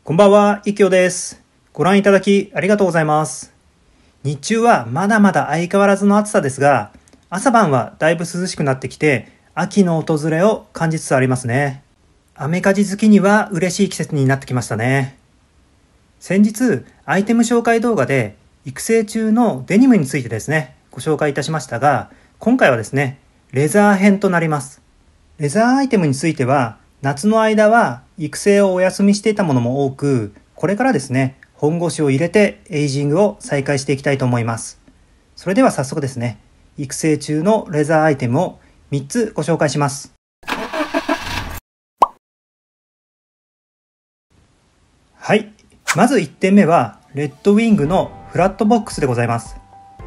こんばんは、いきおです。ご覧いただきありがとうございます。日中はまだまだ相変わらずの暑さですが、朝晩はだいぶ涼しくなってきて、秋の訪れを感じつつありますね。アメカジ好きには嬉しい季節になってきましたね。先日、アイテム紹介動画で育成中のデニムについてですね、ご紹介いたしましたが、今回はですね、レザー編となります。レザーアイテムについては、夏の間は育成をお休みしていたものも多く、これからですね、本腰を入れてエイジングを再開していきたいと思います。それでは早速ですね、育成中のレザーアイテムを3つご紹介します。はい、まず1点目はレッドウィングのフラットボックスでございます。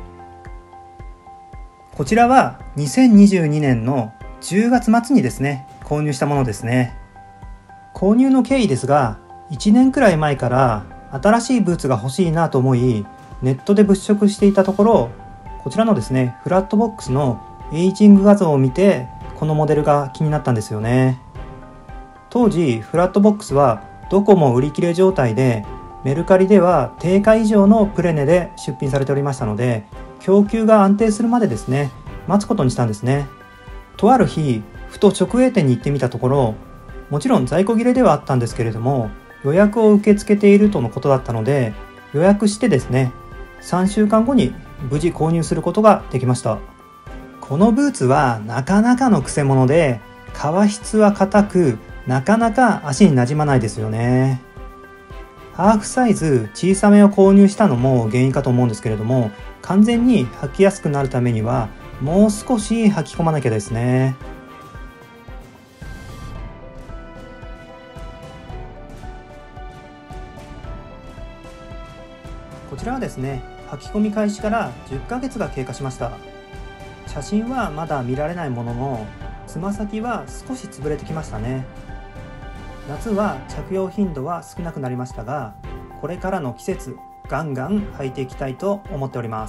こちらは2022年の10月末にですね、購入したものですね。購入の経緯ですが、1年くらい前から新しいブーツが欲しいなと思い、ネットで物色していたところ、こちらのですね、フラットボックスのエイジング画像を見て、このモデルが気になったんですよね。当時、フラットボックスはどこも売り切れ状態で、メルカリでは定価以上のプレネで出品されておりましたので、供給が安定するまでですね、待つことにしたんですね。とある日、ふと直営店に行ってみたところ、もちろん在庫切れではあったんですけれども、予約を受け付けているとのことだったので、予約してですね、3週間後に無事購入することができました。このブーツはなかなかのくせ者で、革質は硬く、なかなか足に馴染まないですよね。ハーフサイズ小さめを購入したのも原因かと思うんですけれども、完全に履きやすくなるためにはもう少し履き込まなきゃですね。こちらはですね、履き込み開始から10ヶ月が経過しました。写真はまだ見られないものの、つま先は少し潰れてきましたね。夏は着用頻度は少なくなりましたが、これからの季節ガンガン履いていきたいと思っております。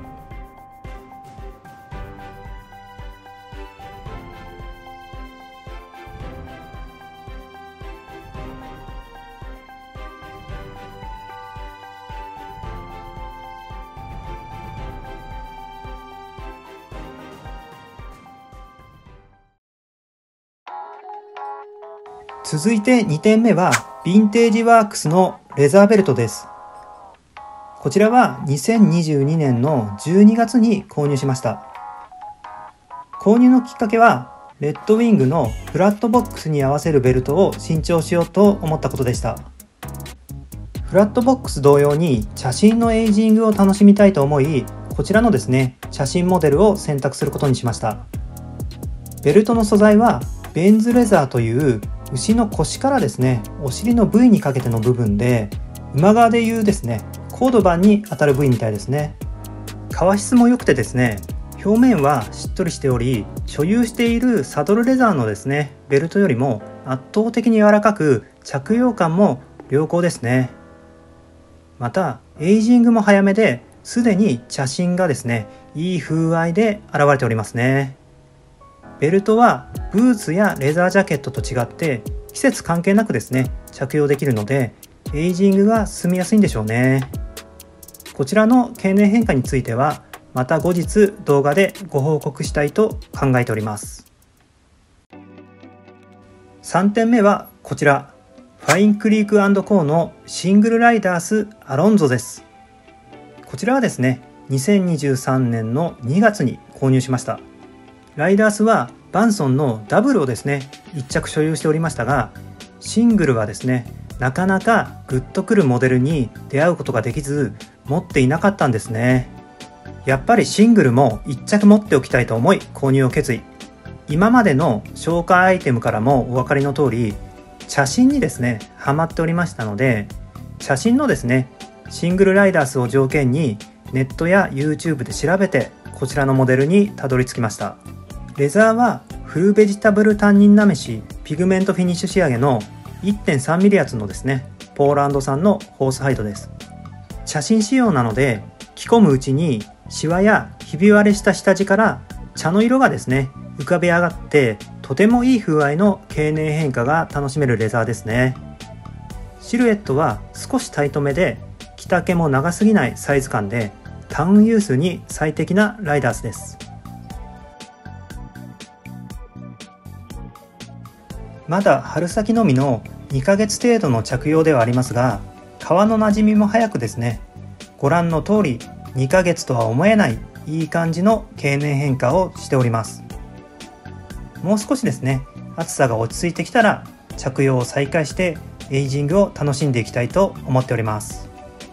続いて2点目はヴィンテージワークスのレザーベルトです。こちらは2022年の12月に購入しました。購入のきっかけはレッドウィングのフラットボックスに合わせるベルトを新調しようと思ったことでした。フラットボックス同様に写真のエイジングを楽しみたいと思い、こちらのですね、写真モデルを選択することにしました。ベルトの素材はベンズレザーという牛の腰からですね、お尻の部位にかけての部分で、馬側でいうですね、コードバンに当たる部位みたいですね。革質も良くてですね、表面はしっとりしており、所有しているサドルレザーのですね、ベルトよりも圧倒的に柔らかく、着用感も良好ですね。また、エイジングも早めで、すでに写真がですね、いい風合いで現れておりますね。ベルトはブーツやレザージャケットと違って季節関係なくですね、着用できるのでエイジングが進みやすいんでしょうね。こちらの経年変化についてはまた後日動画でご報告したいと考えております。3点目はこちら、ファインクリーク&コーのシングルライダースアロンゾです。こちらはですね、2023年の2月に購入しました。ライダースはバンソンのダブルをですね、1着所有しておりましたが、シングルはですね、なかなかグッとくるモデルに出会うことができず、持っていなかったんですね。やっぱりシングルも1着持っておきたいと思い購入を決意。今までの紹介アイテムからもお分かりの通り、写真にですね、ハマっておりましたので、写真のですね、シングルライダースを条件にネットや YouTube で調べて、こちらのモデルにたどり着きました。レザーはフルベジタブルタンニンなめしピグメントフィニッシュ仕上げの 1.3mm 厚のですね、ポーランド産のホースハイドです。写真仕様なので着込むうちにシワやひび割れした下地から茶の色がですね、浮かび上がってとてもいい風合いの経年変化が楽しめるレザーですね。 シルエットは少しタイトめで着丈も長すぎないサイズ感でタウンユースに最適なライダースです。まだ春先のみの2ヶ月程度の着用ではありますが、革の馴染みも早くですね、ご覧の通り2ヶ月とは思えないいい感じの経年変化をしております。もう少しですね、暑さが落ち着いてきたら着用を再開してエイジングを楽しんでいきたいと思っております。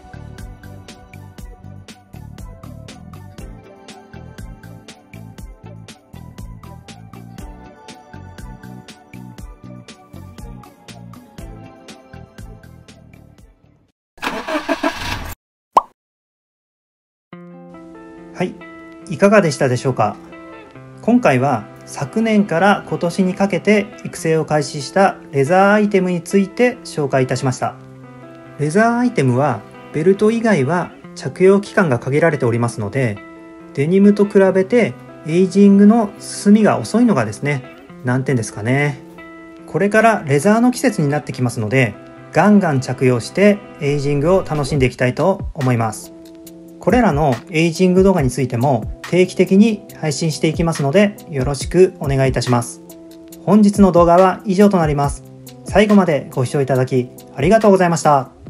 はい、いかがでしたでしょうか。今回は昨年から今年にかけて育成を開始したレザーアイテムについて紹介いたしました。レザーアイテムはベルト以外は着用期間が限られておりますので、デニムと比べてエイジングの進みが遅いのがですね、難点ですかね。これからレザーの季節になってきますので、ガンガン着用してエイジングを楽しんでいきたいと思います。これらのエイジング動画についても定期的に配信していきますので、よろしくお願いいたします。本日の動画は以上となります。最後までご視聴いただきありがとうございました。